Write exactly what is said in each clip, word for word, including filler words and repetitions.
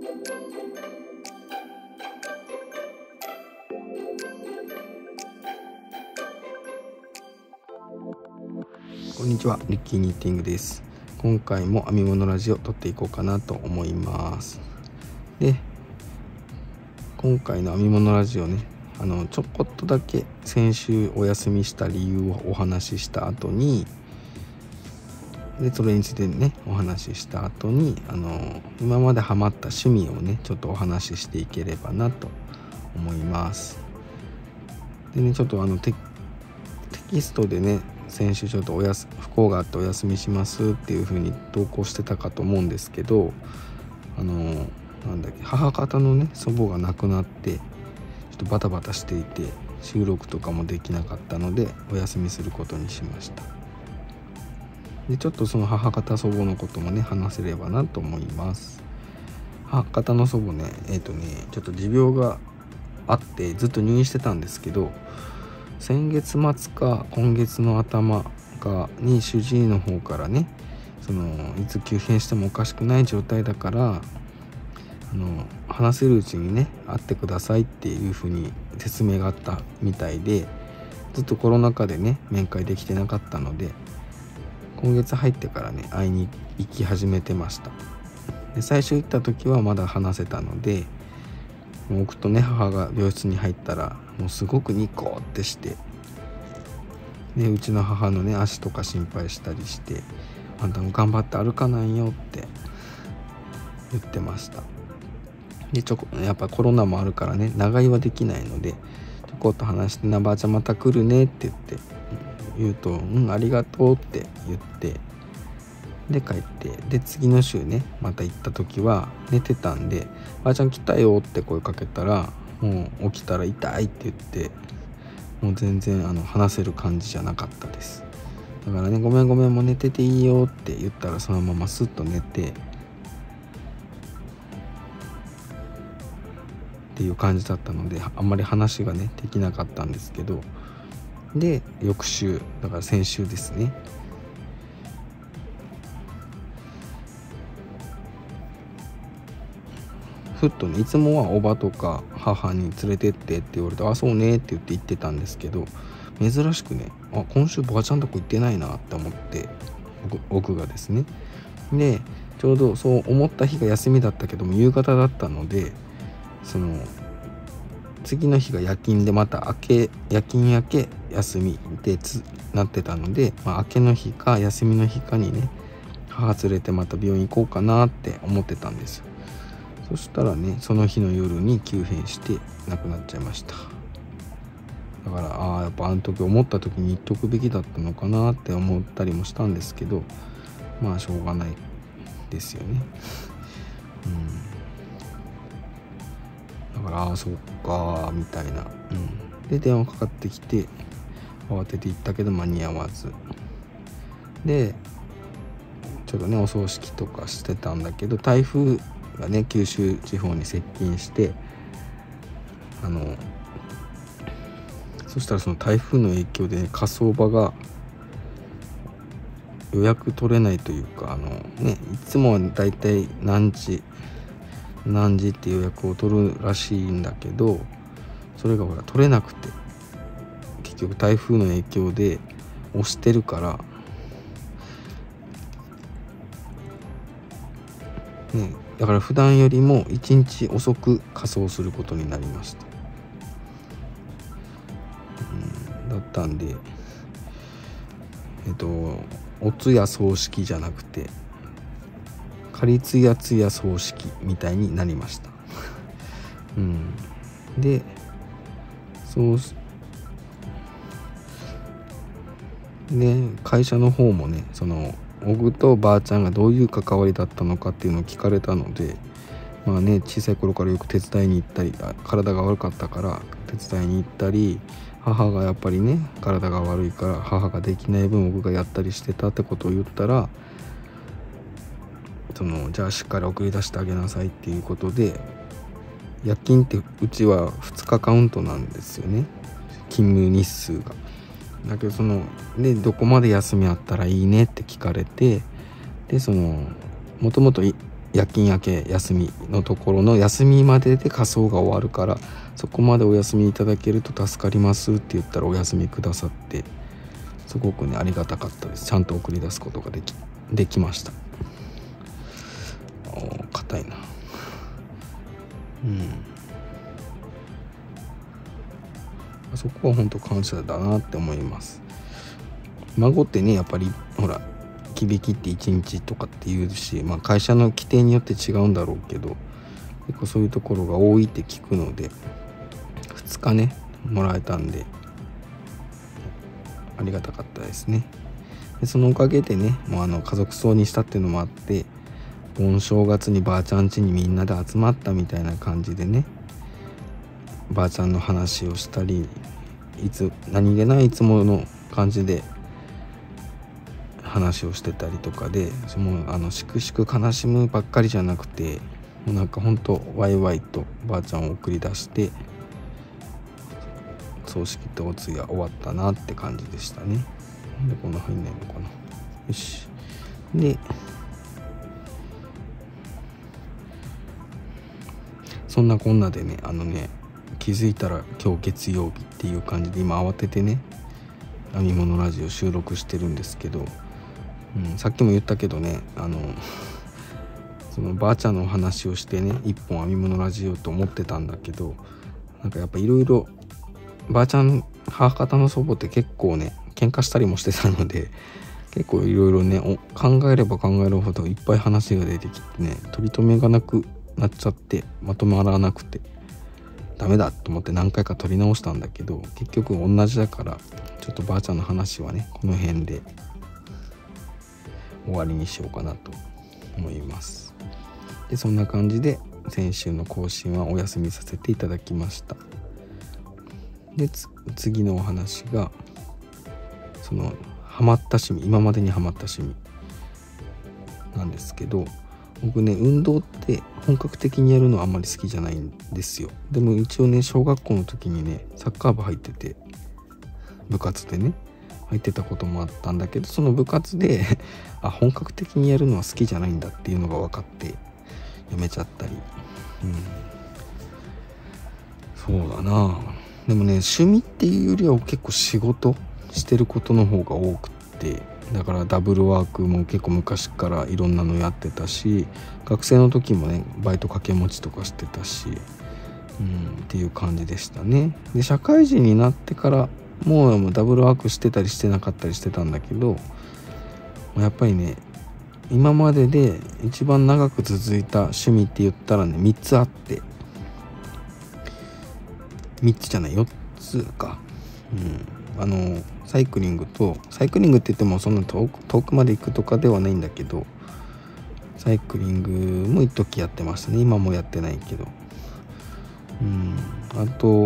こんにちは、リッキーニッティングです。今回も編み物ラジオ撮っていこうかなと思います。で、今回の編み物ラジオね、あのちょこっとだけ先週お休みした理由をお話しした後に、でそれについてねお話しした後にあの今までハマった趣味をねちょっとお話ししていければなと思います。でね、ちょっとあのテ, テキストでね先週ちょっとおやす不幸があってお休みしますっていう風に投稿してたかと思うんですけど、あのなんだっけ母方のね祖母が亡くなってちょっとバタバタしていて収録とかもできなかったのでお休みすることにしました。でちょっとその母方祖母のこともね話せればなと思います。母方の祖母ねえっ、ー、とねちょっと持病があってずっと入院してたんですけど、先月末か今月の頭かに主治医の方からねそのいつ急変してもおかしくない状態だからあの話せるうちにね会ってくださいっていう風に説明があったみたいで、ずっとコロナ禍でね面会できてなかったので今月入ってからね会いに行き始めてました。で最初行った時はまだ話せたので、僕とね母が病室に入ったらもうすごくニコってして、でうちの母のね足とか心配したりして、あんたも頑張って歩かないよって言ってました。でちょこやっぱコロナもあるからね長居はできないのでちょこっと話して「なばあちゃんまた来るね」って言って言うと「うんありがとう」って言ってで帰って、で次の週ねまた行った時は寝てたんで「ばあちゃん来たよ」って声かけたらもう起きたら痛いって言って、もう全然あの話せる感じじゃなかったです。だからね「ごめんごめんもう寝てていいよ」って言ったらそのままスッと寝てっていう感じだったのであんまり話がねできなかったんですけど、で翌週だから先週ですねふっとねいつもはおばとか母に連れてってって言われて「あそうね」って言って行ってたんですけど、珍しくねあ今週ばあちゃんとこ行ってないなって思って僕、僕がですねでちょうどそう思った日が休みだったけども夕方だったので、その次の日が夜勤でまた明け夜勤明け休みでつなってたので、まあ、明けの日か休みの日かにね母連れてまた病院行こうかなって思ってたんですよ。そしたらねその日の夜に急変して亡くなっちゃいました。だからああやっぱあの時思った時に言っとくべきだったのかなって思ったりもしたんですけど、まあしょうがないですよね。うん、だからああそっかみたいな、うん、で電話かかってきて慌てて行ったけど間に合わずでちょっとねお葬式とかしてたんだけど、台風がね九州地方に接近して、あのそしたらその台風の影響で、ね、火葬場が予約取れないというか、あのねいつもはだいたい何時何時って予約を取るらしいんだけど、それがほら取れなくて結局台風の影響で押してるからね、だから普段よりもいちにち遅く火葬することになりました。うん、だったんでえっとお通夜葬式じゃなくて仮通夜通夜葬式みたいになりました。うん、でそうね会社の方もねその僕とばあちゃんがどういう関わりだったのかっていうのを聞かれたので、まあね小さい頃からよく手伝いに行ったり、体が悪かったから手伝いに行ったり、母がやっぱりね体が悪いから母ができない分僕がやったりしてたってことを言ったら、そのじゃあしっかり送り出してあげなさいっていうことで、夜勤ってうちはふつかカウントなんですよね、勤務日数が。だけどそのでどこまで休みあったらいいねって聞かれて、でそのもともと夜勤明け休みのところの休みまでで火葬が終わるから、そこまでお休みいただけると助かりますって言ったらお休みくださって、すごくねありがたかったです。ちゃんと送り出すことができできました。お硬いな。うんそこは本当感謝だなって思います。孫ってねやっぱりほら忌引きっていちにちとかって言うし、まあ、会社の規定によって違うんだろうけど、結構そういうところが多いって聞くのでふつかねもらえたんでありがたかったですね。でそのおかげでねもうあの家族葬にしたっていうのもあって、盆正月にばあちゃん家にみんなで集まったみたいな感じでね、ばあちゃんの話をしたり、いつ何気ないいつもの感じで話をしてたりとかで、もうあのしくしく悲しむばっかりじゃなくて、もうなんかほんとワイワイとばあちゃんを送り出して葬式とお通夜終わったなって感じでしたね。でこんな風になるのかな。よし。でそんなこんなでねあのね気づいたら今日月曜日っていう感じで今慌ててね編み物ラジオ収録してるんですけど、うん、さっきも言ったけどねあのそのばあちゃんのお話をしてね一本編み物ラジオと思ってたんだけど、なんかやっぱいろいろばあちゃん母方の祖母って結構ね喧嘩したりもしてたので、結構いろいろね考えれば考えるほどいっぱい話が出てきてね取り留めがなくなっちゃってまとまらなくてダメだと思って何回か撮り直したんだけど、結局同じだからちょっとばあちゃんの話はねこの辺で終わりにしようかなと思います。でそんな感じで先週の更新はお休みさせていただきました。で次のお話がそのハマった趣味、今までにハマった趣味なんですけど、僕ね運動って本格的にやるのはあんまり好きじゃないんですよ。でも一応ね小学校の時にねサッカー部入ってて、部活でね入ってたこともあったんだけど、その部活であ本格的にやるのは好きじゃないんだっていうのが分かってやめちゃったり、うん、そうだな。でもね趣味っていうよりは結構仕事してることの方が多くて、だからダブルワークも結構昔からいろんなのやってたし、学生の時もねバイト掛け持ちとかしてたし、うん、っていう感じでしたね。で社会人になってからもうダブルワークしてたりしてなかったりしてたんだけど、やっぱりね今までで一番長く続いた趣味って言ったらねみっつあって、みっつじゃないよっつか、うん、あのサイクリングとサイクリングって言ってもそんな遠く、遠くまで行くとかではないんだけど、サイクリングも一時やってましたね。今もやってないけど、うん、あと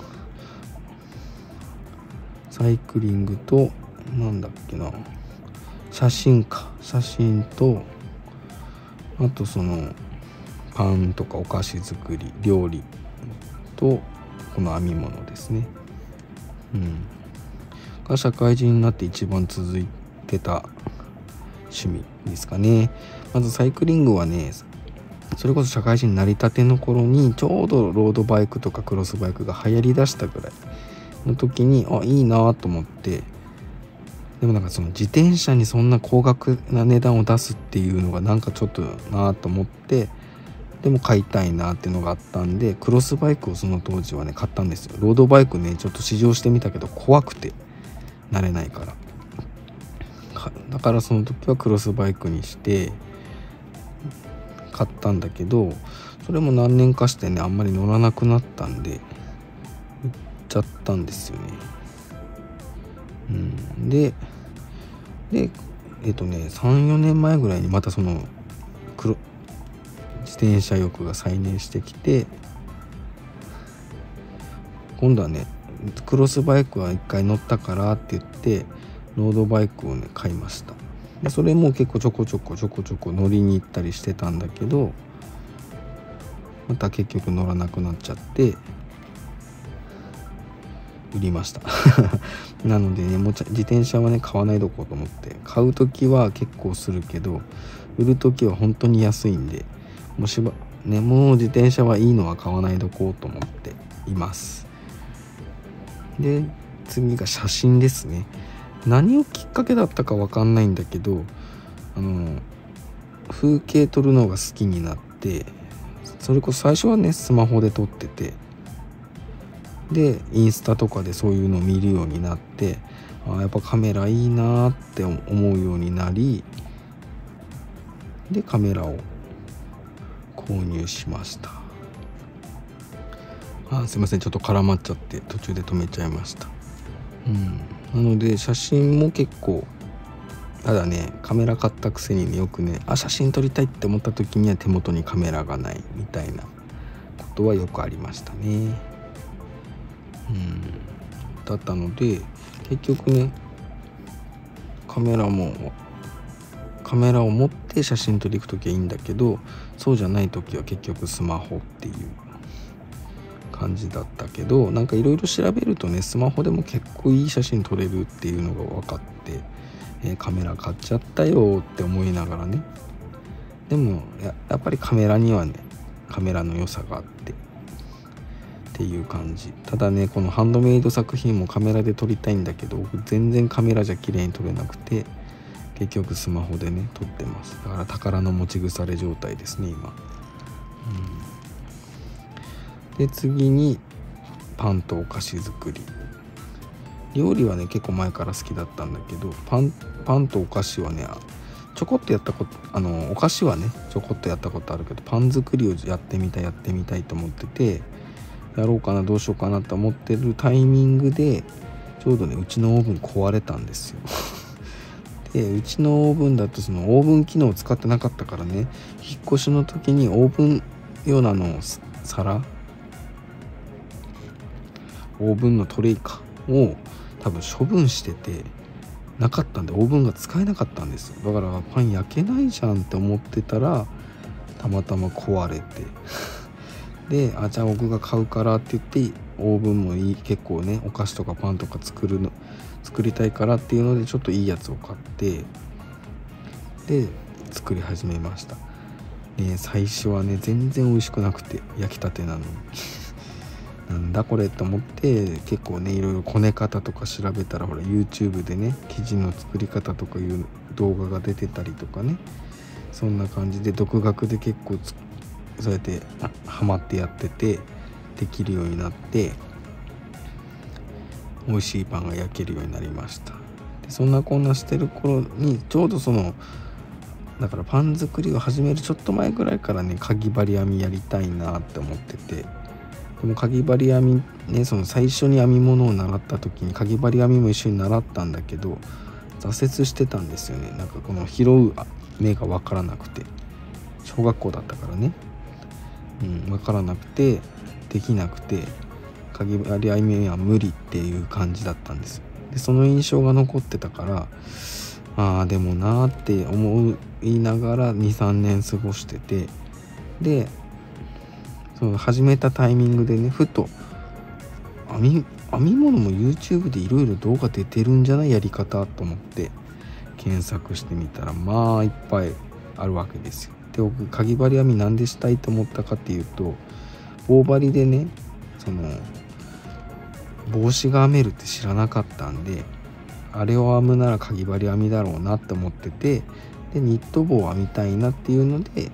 サイクリングとなんだっけな写真か写真とあとそのパンとかお菓子作り料理とこの編み物ですね、うんが社会人になって一番続いてた趣味ですかね。まずサイクリングはねそれこそ社会人になりたての頃にちょうどロードバイクとかクロスバイクが流行りだしたぐらいの時にあいいなと思って、でもなんかその自転車にそんな高額な値段を出すっていうのがなんかちょっとなと思って、でも買いたいなっていうのがあったんでクロスバイクをその当時はね買ったんですよ。ロードバイクねちょっと試乗してみたけど怖くて慣れないから、だからその時はクロスバイクにして買ったんだけど、それも何年かしてねあんまり乗らなくなったんで売っちゃったんですよね。うん、ででえっとねさんよねんまえぐらいにまたその黒自転車欲が再燃してきて、今度はねクロスバイクは一回乗ったからって言ってロードバイクをね買いました。でそれも結構ちょこちょこちょこちょこ乗りに行ったりしてたんだけど、また結局乗らなくなっちゃって売りましたなのでねもう自転車はね買わないどこうと思って、買う時は結構するけど売る時は本当に安いんで、もうしばねもう自転車はいいのは買わないでおこうと思っています。で次が写真ですね。何をきっかけだったかわかんないんだけど、あの風景撮るのが好きになって、それこそ最初はねスマホで撮ってて、でインスタとかでそういうのを見るようになって、あやっぱカメラいいなって思うようになり、でカメラを購入しました。あすいません、ちょっと絡まっちゃって途中で止めちゃいました。うん、なので写真も結構、ただねカメラ買ったくせにねよくねあ写真撮りたいって思った時には手元にカメラがないみたいなことはよくありましたね。うんだったので結局ねカメラもカメラを持って写真撮り行く時はいいんだけど、そうじゃない時は結局スマホっていう感じだったけど、なんかいろいろ調べるとねスマホでも結構いい写真撮れるっていうのが分かって、えー、カメラ買っちゃったよって思いながらね、でも や, やっぱりカメラにはねカメラの良さがあってっていう感じ。ただねこのハンドメイド作品もカメラで撮りたいんだけど、僕全然カメラじゃ綺麗に撮れなくて、結局スマホでね撮ってます。だから宝の持ち腐れ状態ですね今。うん、で次にパンとお菓子作り。料理はね結構前から好きだったんだけど、パンパンとお菓子はねちょこっとやったことあのお菓子はねちょこっとやったことあるけど、パン作りをやってみたいやってみたいと思ってて、やろうかなどうしようかなと思ってるタイミングでちょうどねうちのオーブン壊れたんですよでうちのオーブンだとそのオーブン機能を使ってなかったからね、引っ越しの時にオーブン用のあの皿オーブンのトレイかを多分処分しててなかったんで、オーブンが使えなかったんですよ。だからパン焼けないじゃんって思ってたらたまたま壊れてであじゃあ僕が買うからって言ってオーブンもいい結構ねお菓子とかパンとか作るの作りたいからっていうのでちょっといいやつを買ってで作り始めました。ね最初はね全然美味しくなくて、焼きたてなのになんだこれと思って結構ねいろいろこね方とか調べたら、ほら YouTube でね生地の作り方とかいう動画が出てたりとかね、そんな感じで独学で結構つそうやってハマってやっててできるようになって、美味しいパンが焼けるようになりました。でそんなこんなしてる頃にちょうどそのだからパン作りを始めるちょっと前ぐらいからねかぎ針編みやりたいなって思ってて、でもかぎ針編みねその最初に編み物を習った時にかぎ針編みも一緒に習ったんだけど挫折してたんですよね。なんかこの拾う目が分からなくて、小学校だったからね、うん、分からなくてできなくて、かぎ針編みは無理っていう感じだったんです。でその印象が残ってたから、ああでもなーって思いながら にさんねん過ごしてて、でその始めたタイミングでねふと編み編み物も YouTube でいろいろ動画出てるんじゃないやり方と思って検索してみたら、まあいっぱいあるわけですよ。で僕かぎ針編みなんでしたいと思ったかっていうと、棒針でねその帽子が編めるって知らなかったんで、あれを編むならかぎ針編みだろうなって思ってて、でニット帽を編みたいなっていうので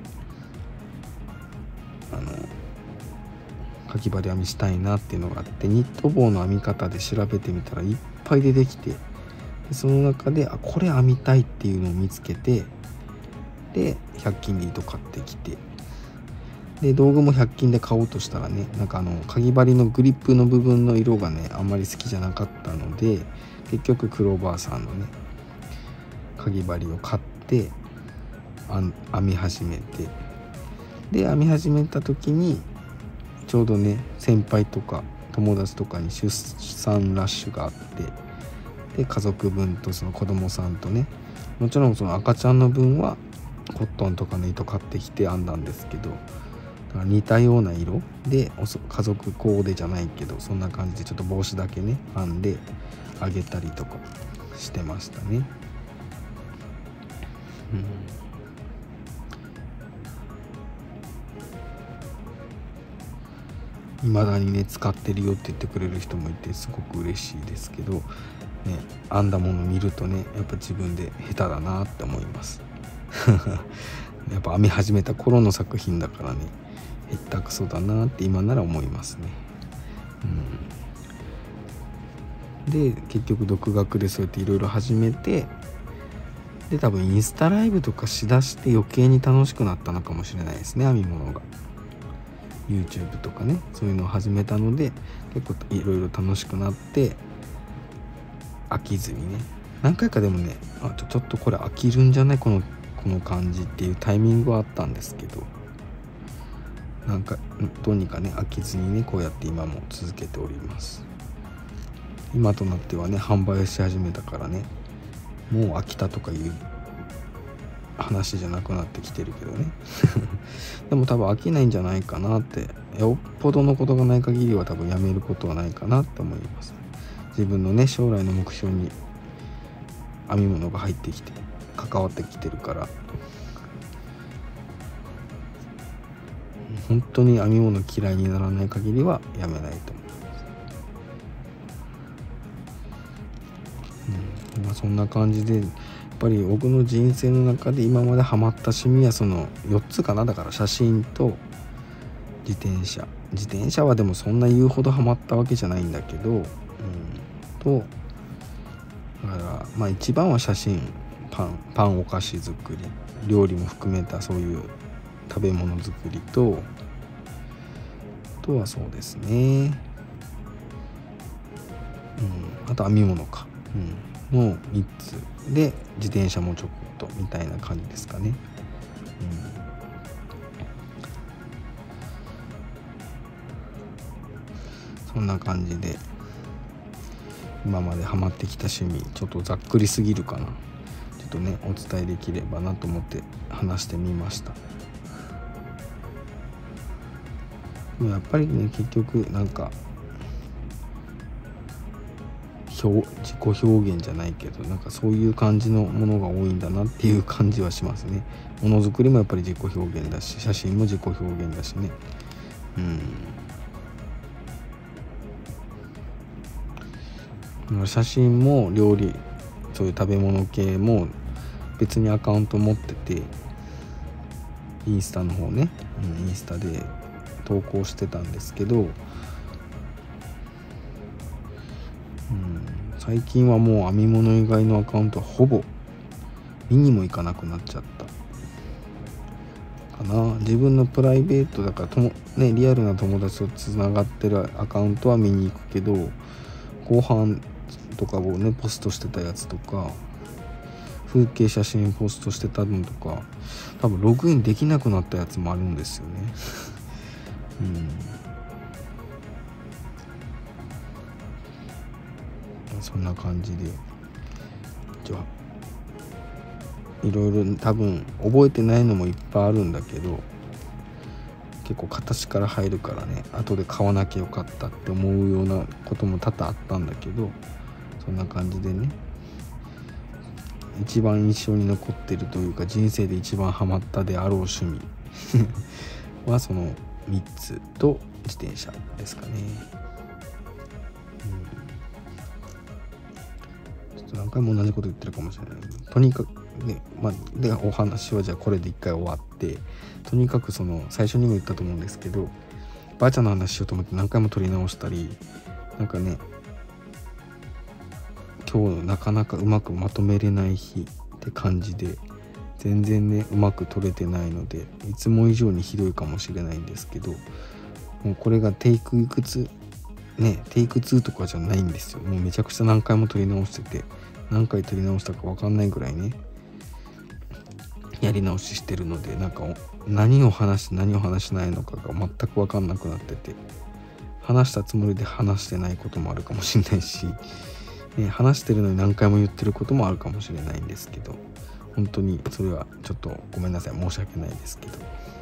あのかぎ針編みしたいなっていうのがあって、ニット帽の編み方で調べてみたらいっぱい出てきて、でその中であこれ編みたいっていうのを見つけて、でひゃく均で糸買ってきて、で道具もひゃく均で買おうとしたらねなんかあのかぎ針のグリップの部分の色がねあんまり好きじゃなかったので、結局クローバーさんのねかぎ針を買って編み始めて、で編み始めた時にちょうどね先輩とか友達とかに出産ラッシュがあって、で家族分とその子供さんとね、もちろんその赤ちゃんの分はコットンとかの糸買ってきて編んだんですけど、だから似たような色で家族コーデじゃないけどそんな感じでちょっと帽子だけね編んであげたりとかしてましたね。うん未だにね使ってるよって言ってくれる人もいてすごく嬉しいですけどね、編んだもの見るとねやっぱ自分で下手だなって思いますやっぱ編み始めた頃の作品だからね下手くそだなって今なら思いますね。うん、で結局独学でそうやっていろいろ始めて、で多分インスタライブとかしだして余計に楽しくなったのかもしれないですね、編み物が。 YouTube とかねそういうのを始めたので結構いろいろ楽しくなって飽きずにね、何回かでもねあちょ、ちょっとこれ飽きるんじゃないこのこの感じっていうタイミングはあったんですけど、なんかどうにかね飽きずにねこうやって今も続けております。今となってはね販売し始めたからねもう飽きたとかいう話じゃなくなってきてるけどねでも多分飽きないんじゃないかなって、よっぽどのことがない限りは多分やめることはないかなって思います。自分のね将来の目標に編み物が入ってきて関わってきてるから、本当に編み物嫌いにならない限りはやめないと思う。うん、まあ、そんな感じでやっぱり僕の人生の中で今までハマった趣味はそのよっつかな。だから写真と自転車自転車はでもそんな言うほどハマったわけじゃないんだけど、うん、とだからまあ一番は写真、パンパンお菓子作り、料理も含めたそういう食べ物作りと、あとはそうですね、うん、あと編み物か、うん、のみっつで自転車もちょっとみたいな感じですかね。うん、そんな感じで今までハマってきた趣味ちょっとざっくりすぎるかな、ちょっとねお伝えできればなと思って話してみました。でもやっぱりね結局なんか表自己表現じゃないけどなんかそういう感じのものが多いんだなっていう感じはしますね。ものづくりもやっぱり自己表現だし、写真も自己表現だしね。うん、写真も料理そういう食べ物系も別にアカウント持ってて、インスタの方ね、うん、インスタで投稿してたんですけど、うん、最近はもう編み物以外のアカウントはほぼ見にも行かなくなっちゃったかな。自分のプライベートだからとも、ね、リアルな友達とつながってるアカウントは見に行くけど、後半とかをねポストしてたやつとか風景写真ポストしてたのとか多分ログインできなくなったやつもあるんですよねうん、そんな感じでじゃあいろいろ多分覚えてないのもいっぱいあるんだけど、結構形から入るからね後で買わなきゃよかったって思うようなことも多々あったんだけど、そんな感じでね一番印象に残ってるというか人生で一番ハマったであろう趣味はそのみっつと自転車ですかね。うん、ちょっと何回も同じこと言ってるかもしれない。とにかくね、まあ、でお話はじゃあこれで一回終わって、とにかくその最初にも言ったと思うんですけど、ばあちゃんの話しようと思って何回も撮り直したり、なんかね今日なかなかうまくまとめれない日って感じで全然ねうまく撮れてないので、いつも以上にひどいかもしれないんですけど、もうこれがテイクいくつねテイクツーとかじゃないんですよ。もうめちゃくちゃ何回も撮り直してて、何回撮り直したか分かんないぐらいねやり直ししてるので、なんか何を話して何を話しないのかが全く分かんなくなってて、話したつもりで話してないこともあるかもしれないし、ね、話してるのに何回も言ってることもあるかもしれないんですけど、本当にそれはちょっとごめんなさい、申し訳ないですけど。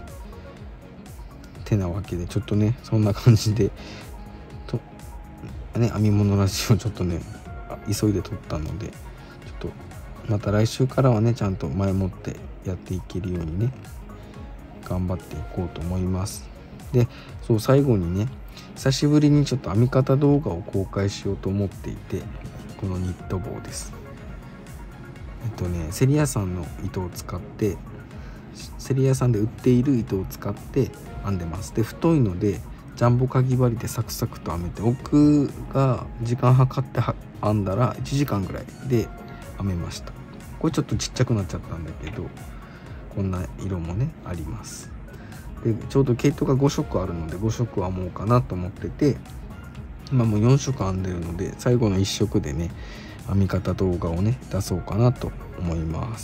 てなわけでちょっとねそんな感じでとね編み物ラジオちょっとね急いで撮ったので、ちょっとまた来週からはねちゃんと前もってやっていけるようにね頑張っていこうと思います。でそう最後にね久しぶりにちょっと編み方動画を公開しようと思っていて、このニット帽です。えっとねセリ屋さんの糸を使って、セリ屋さんで売っている糸を使って編んでます。で太いのでジャンボかぎ針でサクサクと編めて、奥が時間計って編んだらいちじかんぐらいで編めました。これちょっとちっちゃくなっちゃったんだけど、こんな色もねあります。でちょうど毛糸がご色あるのでご色編もうかなと思ってて、今もうよん色編んでるので、最後のいっ色でね編み方動画をね出そうかなと思います。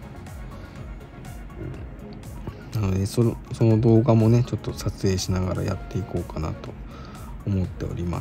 なのでそのその動画もねちょっと撮影しながらやっていこうかなと思っております。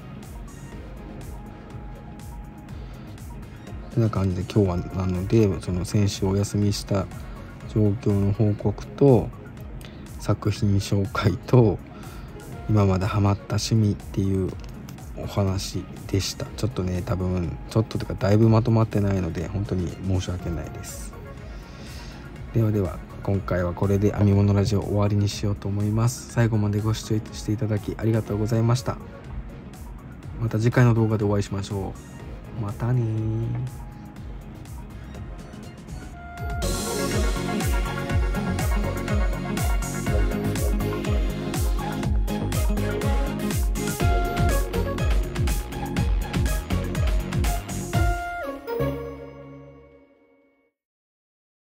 こんな感じで今日はなので、その先週お休みした状況の報告と作品紹介と今までハマった趣味っていうお話でした。ちょっとね多分ちょっとというかだいぶまとまってないので本当に申し訳ないです。ではでは今回はこれで編み物ラジオ終わりにしようと思います。最後までご視聴していただきありがとうございました。また次回の動画でお会いしましょう。またね。